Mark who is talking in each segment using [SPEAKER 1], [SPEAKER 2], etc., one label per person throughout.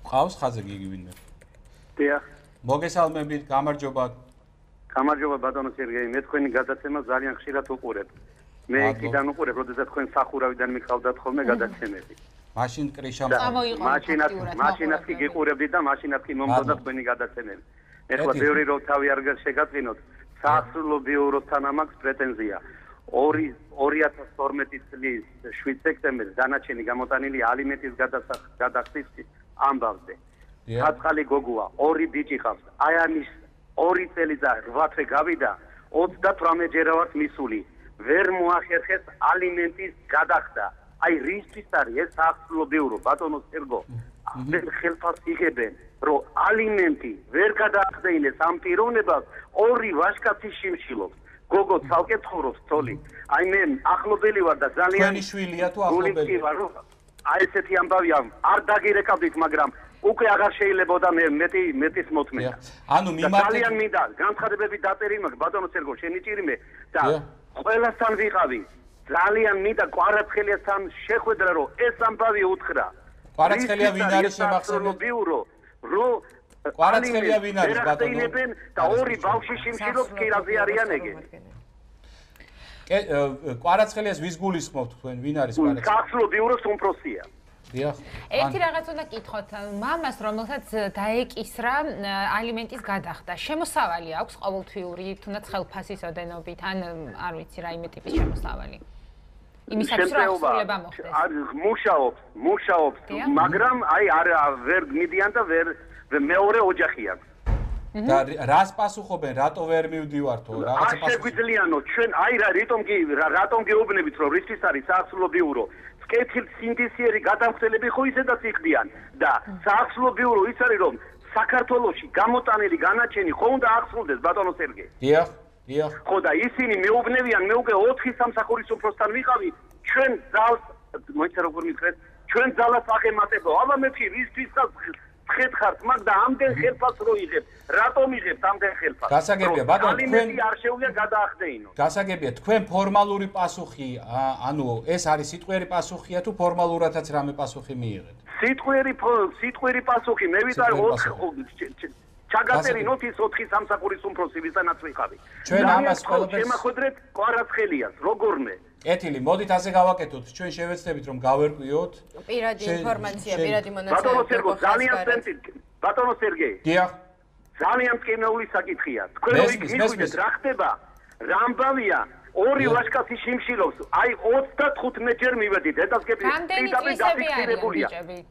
[SPEAKER 1] ყავს ხაზზე გიგი ვინმე.
[SPEAKER 2] დიახ.
[SPEAKER 1] მოგესალმებით, გამარჯობა.
[SPEAKER 2] გამარჯობა ბატონო სერგეი, მე თქვენი გადაცემა ძალიან ხშირად უყურებ. მე იქიდან უყურებ, როდესაც თქვენ სახურავიდან მიყავდათ ხოლმე გადაცემები.
[SPEAKER 1] მაშინ კრიშამ
[SPEAKER 2] მაშინაც კი გიყურებდით და მაშინაც კი მომდოდა თქვენი გადაცემები. ეხლა ბევრი რო თავი არ შეგაწინოთ, საახსოვრო ბიუროსთან მაქვს პრეტენზია. 2012 წლის 7 სექტემბერს დანარჩენი გამოტანილი ალიმენტის გადახდის ამბავზე. გაწყალი გოგოა, 2 ბიჭი ყავს. აი ამის 2 წელი და 8 თვე გავიდა, 38 ჯერა ვართ მისული. ვერ მოახერხეს ალიმენტის გადახდა. აი რისთვის არის ეს საახსოვრო ბიურო, ბატონო სერგო? ვერ ხელფას იღებენ, რომ ალიმენტი ვერ გადაახდენეს ამ პიროვნებას 2 ვაჟკაცი შიმშილობს. გოგო ცალკე ცხოვრობს თოლი. აი მე ახლობელი ვარ და ძალიან
[SPEAKER 1] ჩვენი შვილია თუ ახლობელი?
[SPEAKER 2] აი ესეთი ამბავია, არ დაგირეკავდით, მაგრამ უკვე აღარ შეიძლებოდა მეტის მოთმენა.
[SPEAKER 1] ანუ მიმართეთ
[SPEAKER 2] ძალიან მინდა განცხადებები დაწერილი მაქვს ბატონო სერგო, შენი ჭირიმე და ყველასთან ვიყავი. ძალიან მინდა კვარაცხელიასთან შეხვედრა, რომ ეს ამბავი უთხრა.
[SPEAKER 1] კვარაცხელია ვინ არის შემახსენებელი?
[SPEAKER 2] ბიურო, რომ
[SPEAKER 1] კვარაცხელია ვინ არის ბატონო?
[SPEAKER 2] და 2 ბავშვი შიმშილობს კირაზე არიან ეგენი.
[SPEAKER 1] კვარაცხელიას ვის გულისხმობთ თქვენ? ვინ არის კვარაცხელია?
[SPEAKER 2] საახსოვრო ბიუროს უმპროსია.
[SPEAKER 1] დიახ.
[SPEAKER 3] ერთი რაღაც უნდა გითხოთ, მამას რომელსაც დაეკისრა ალიმენტის გადახდა, შემოსავალი აქვს ყოველთვიური, თუნდაც ხელფასის ოდენობით, ან არ ვიცი რაიმე ტიპის შემოსავალი. იმისათვის რომ აღსრულება მოხდეს. მუშაობს, მაგრამ აი არ ვერ მიდიან და ვერ მეორე ოჯახი აქვს.
[SPEAKER 1] და რას პასუხობენ, რატო ვერ მივდივართო? რაღაცა
[SPEAKER 2] პასუხობენ. შეგვიძლიანო ჩვენ აი რატომ გეუბნებით რომ რისთვის არის საახსოვრო ბიურო? კეთილ სინდისიერი გადამხდელები ხო ისედაც იყდიან და საახსოვრო ბიურო ის არის რომ საქართველოში გამოტანილი განაჩენი ხო უნდა აღსრულდეს ბატონო სერგეი.
[SPEAKER 1] დიახ.
[SPEAKER 2] ხო და ისინი მეუბნებიან, მე უკვე 4 სამსახურის უფროსთან ვიყავი, ჩვენ ძალს მოიცა როგორ მითხრეთ, ჩვენ ძალას აღემატებო. აბა მე რისთვისაც ხეთხართ მაგ და ამდენ ხელფას რო იღებ, რატომ იღებთ ამდენ ხელფას?
[SPEAKER 1] გასაგებია ბატონო, თქვენ
[SPEAKER 2] არ შეუძლია გადაახდეინო.
[SPEAKER 1] გასაგებია, თქვენ ფორმალური პასუხი, ანუ ეს არის სიტყვიერი პასუხია თუ ფორმალურადაც რამე პასუხი მიიღეთ?
[SPEAKER 2] სიტყვიერი პასუხი, მე ვიტარ ჩაგაწერინოთ ის 4 სამსახურის უმფროსი, ვისთანაც ვიყავი.
[SPEAKER 1] ჩვენ ამას ყველაფერს
[SPEAKER 2] შემახვედრეთ კვარაცხელიას, როგორმე?
[SPEAKER 1] კეთილი, მოდით ასე გავაკეთოთ, ჩვენ შევეცდებით რომ გავერკვიოთ
[SPEAKER 4] პირადი ინფორმაცია, პირადი მონაცემები.
[SPEAKER 2] ბატონო სერგო, ძალიან სენსიტივი. ბატონო სერგეი.
[SPEAKER 1] დიახ.
[SPEAKER 2] ძალიან კენეული საკითხია. თქვენ მიხვიდეთ რა ხდება? რა ამბავია? 2 ვაჟკაცი შიმშილობს. აი 35 ჯერ მივედით, დეტალკები დაფიქსირებულია.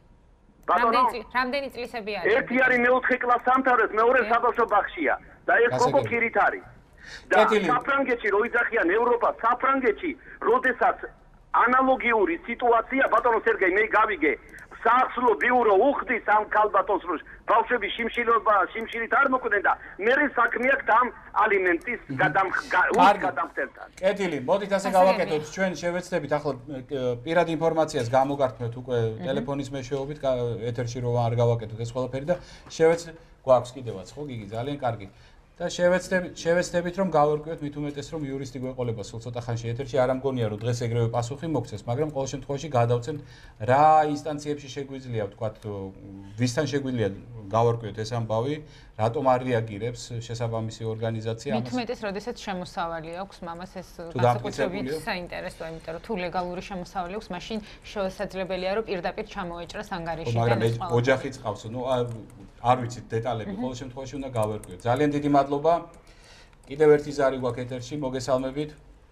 [SPEAKER 3] რამდენი წლისები არის?
[SPEAKER 2] ერთი არის მე-4 კლასს სამთავროს, მეორე საბავშვო ბაღშია და ეს გოგო ქირით არის. და საფრანგეთში რო იძახიან ევროპა, საფრანგეთში, როდესაც ანალოგიური სიტუაცია, ბატონო სერგეი, მე გავიგე, საახსოვრო ბიურო უხდის ამ ქალბატონს, რომ ბავშვები შიმშილით არ მოკვდნენ და მე საქმე აქვს ამ ალიმენტის გადამხდელთან.
[SPEAKER 1] კეთილი, მოდით ასე გავაკეთოთ, ჩვენ შევეცდებით ახლა პირადი ინფორმაციას გამოგართმევთ უკვე ტელეფონის მეშვეობით, ეთერში რომ არ გავაკეთოთ ეს ყველაფერი და შევეცდებით, გვაქვს კიდევაც ხო გიგი, ძალიან კარგი. და შევეცდებით რომ გავერკვიოთ მით უმეტეს რომ იურისტი გვეყოლება სულ ცოტა ხანში ეთერში არ ამგონია რომ დღეს ეგრევე პასუხი მოგცეს, მაგრამ ყოველ შემთხვევაში გადავცემთ რა ინსტანციებში შეგვიძლია ვთქვათ ვისთან შეგვიძლია გავერკვიოთ ეს ამბავი, რატომ არ რეაგირებს შესაბამისი ორგანიზაცია
[SPEAKER 3] ამას. მით უმეტეს როდესაც შემოსავალი აქვს მამას ეს განსაკუთრებით საინტერესოა, იმიტომ რომ თუ ლეგალური შემოსავალი აქვს, მაშინ შესაძლებელია რომ პირდაპირ ჩამოეჭრას ანგარიში.
[SPEAKER 1] მაგრამ ოჯახიც ყავს, ნუ არ ვიცით დეტალები, ყოველ შემთხვევაში უნდა გავერკვიოთ. ძალიან დიდი მადლობა. კიდევ ერთი ზარი გვაქვს ეთერში, მოგესალმებით.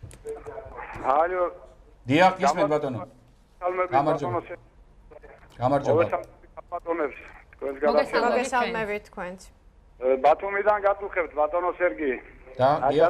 [SPEAKER 5] ალო.
[SPEAKER 1] დიახ, გისმენთ ბატონო. გამარჯობა. გამარჯობა.
[SPEAKER 5] ბატონებს, თქვენს
[SPEAKER 4] მოგესალმებით თქვენც.
[SPEAKER 5] ბათუმიდან გაწუხებთ ბატონო სერგი.
[SPEAKER 1] და დიახ.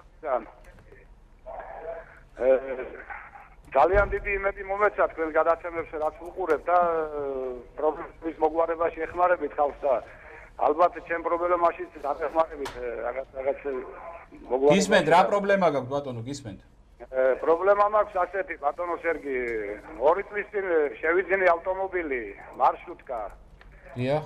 [SPEAKER 5] ძალიან დიდი იმედი მომეცა თქვენ გადაცემებს რაც უყურებთ და პრობლემის მოგვარებაში ეხმარებით ხალხს და ალბათ ჩემ პრობლემაშიც დაგეხმარებით რაღაც მოგვარება.
[SPEAKER 1] გისმენთ რა პრობლემა გაქვთ ბატონო, გისმენთ?
[SPEAKER 5] პრობლემა მაქვს ასეთი ბატონო სერგი, 2 წლის წინ შევიძინე ავტომობილი, მარშრუტკა.
[SPEAKER 1] დიახ.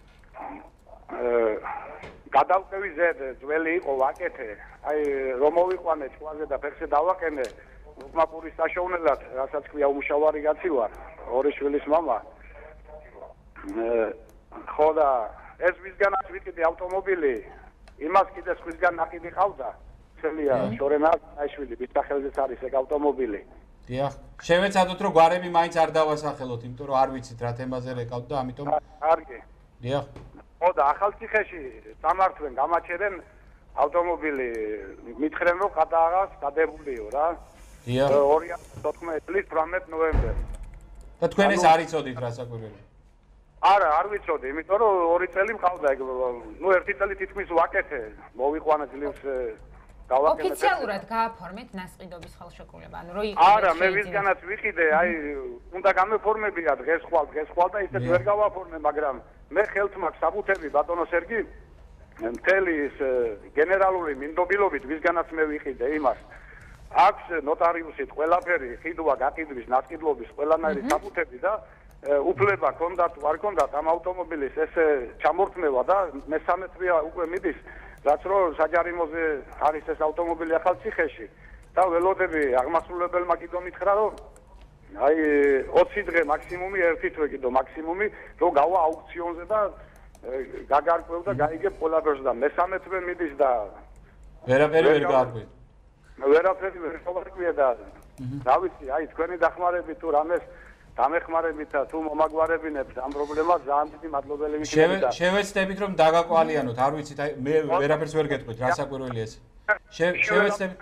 [SPEAKER 5] გადავყევი ზედ, ძველი იყო ვაკეთე. აი რომ მოვიყვანე ჭვაზე და ფეხზე დავაყენე უკმაპურის საშოვნელად, რასაც ქვია უმშავარი კაცი ვარ, 2 შვილის მამა. ხო და ეს ვისგანაც ვიყიდი ავტომობილი იმას კიდე სხვისგან ნაკიდი ყავდა ხელია შორენა აიშვილი ვისახელზეც არის ეგ ავტომობილი
[SPEAKER 1] დიახ შევეცადოთ რომ გვარები მაინც არ დავასახელოთ იმიტომ რომ არ ვიცით რა თემაზე რეკავთ და ამიტომ
[SPEAKER 5] კარგი
[SPEAKER 1] დიახ
[SPEAKER 5] ხო და ახალციხეში სამართლენ გამაჩერენ ავტომობილი მითხრენ რომ გადააღას დადებულიო რა
[SPEAKER 1] დიახ
[SPEAKER 5] 2014 წლის 18 ნოემბერს
[SPEAKER 1] და თქვენ ეს არ იცოდით რა საკვირველია
[SPEAKER 5] არა არ ვიცოდი იმიტომ რომ 2 წელი მყავდა ეგ ნუ 1 წელი თითქმის ვაკეთე მოვიყვანა ძლივს გავაკეთე
[SPEAKER 3] ოფიციალურად გააფორმეთ ნასყიდობის ხელშეკრულება ანუ რო
[SPEAKER 5] იყიდე არა მე ვისგანაც ვიყიდე აი უნდა გამეფორმებია დღეს ხვალ და ისეთ ვერ გავაფორმე მაგრამ მე ხელთ მაქვს საფუთები ბატონო სერგი მთელი ის გენერალური მინდობილობით ვისგანაც მე ვიყიდე იმას აქვს ნოტარიუსით ყველაფერი ყიდვა გაკიდვის ნასყიდლობის ყველანაირი საფუთები და უფლება ქონდა თუ არ ქონდა ამ ავტომობილის ესე ჩამორთმევა და მესამე წრია უკვე მიდის რაც რომ საჯარიმოზე არის ეს ავტომობილი ახალციხეში და ველოდები აღმასრულებელმა კიდო მითხრა რომ აი 20 დღე მაქსიმუმი 1 თვე კიდო მაქსიმუმი რომ გავა აუქციონზე და გაგარკვევ და გაიგებ ყველაფერს და მესამე თვე მიდის და
[SPEAKER 1] ვერაფერი ვერ გაარკვევ
[SPEAKER 5] ვერაფერი ვერ გავარკვია და რა ვიცი აი თქვენი დახმარებით თუ რამეს დამეხმარებით და თუ მომაგვარებინებთ ამ პრობლემას ძალიან დიდი მადლობელი ვიქნები და
[SPEAKER 1] შევეცდებით რომ დაგაკვალიანოთ არ ვიცით აი მე ვერაფერს ვერ გეტყვით რა საკვირველია ეს შევეცდებით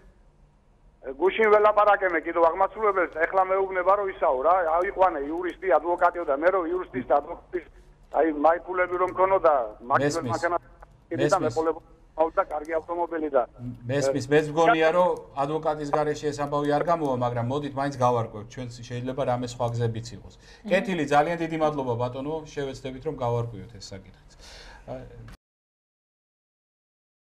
[SPEAKER 5] გუშინ ველაპარაკე მე კიდევ აღმასრულებელს ეხლა მეუბნება რომ ისაო რა ავიყვანე იურისტი ადვოკატიო და მე რომ იურისტის და ადვოკატის აი მაიკულები რომ მქონოდა მაგის მანქანა და მეყოლებო და კარგი ავტომობილი და
[SPEAKER 1] მესმის მეც მგონია რომ ადვოკატის გარეშე ეს ამბავი არ გამოვა მაგრამ მოდით მაინც გავარკვევთ ჩვენ შეიძლება რამე სხვა გზებიც იყოს კეთილი ძალიან დიდი მადლობა ბატონო შევეცდებით რომ გავარკვიოთ ეს საკითხიც